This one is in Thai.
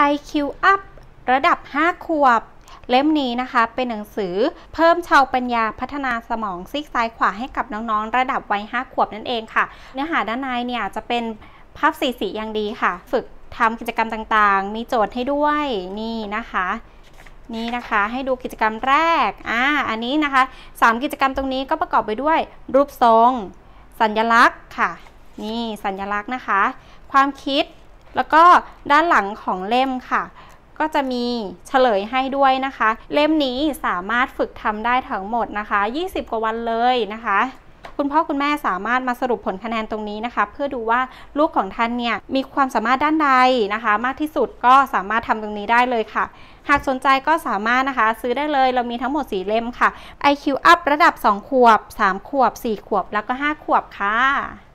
IQ Up ระดับ 5 ขวบเล่มนี้นะคะเป็นหนังสือเพิ่มชาวปัญญาพัฒนาสมองซีกซ้ายขวาให้กับน้องๆระดับวัย 5 ขวบนั่นเองค่ะเนื้อหาด้านในเนี่ยจะเป็นภาพสีอย่างดีค่ะฝึกทำกิจกรรมต่างๆมีโจทย์ให้ด้วยนี่นะคะให้ดูกิจกรรมแรกอันนี้นะคะ3กิจกรรมตรงนี้ก็ประกอบไปด้วยรูปทรงสัญลักษณ์ค่ะนี่สัญลักษณ์นะคะความคิดแล้วก็ด้านหลังของเล่มค่ะก็จะมีเฉลยให้ด้วยนะคะเล่มนี้สามารถฝึกทำได้ทั้งหมดนะคะ20กว่าวันเลยนะคะคุณพ่อคุณแม่สามารถมาสรุปผลคะแนนตรงนี้นะคะเพื่อดูว่าลูกของท่านเนี่ยมีความสามารถด้านใดนะคะมากที่สุดก็สามารถทำตรงนี้ได้เลยค่ะหากสนใจก็สามารถนะคะซื้อได้เลยเรามีทั้งหมด4เล่มค่ะ IQ Up ระดับ2 ขวบ3 ขวบ4 ขวบแล้วก็5 ขวบค่ะ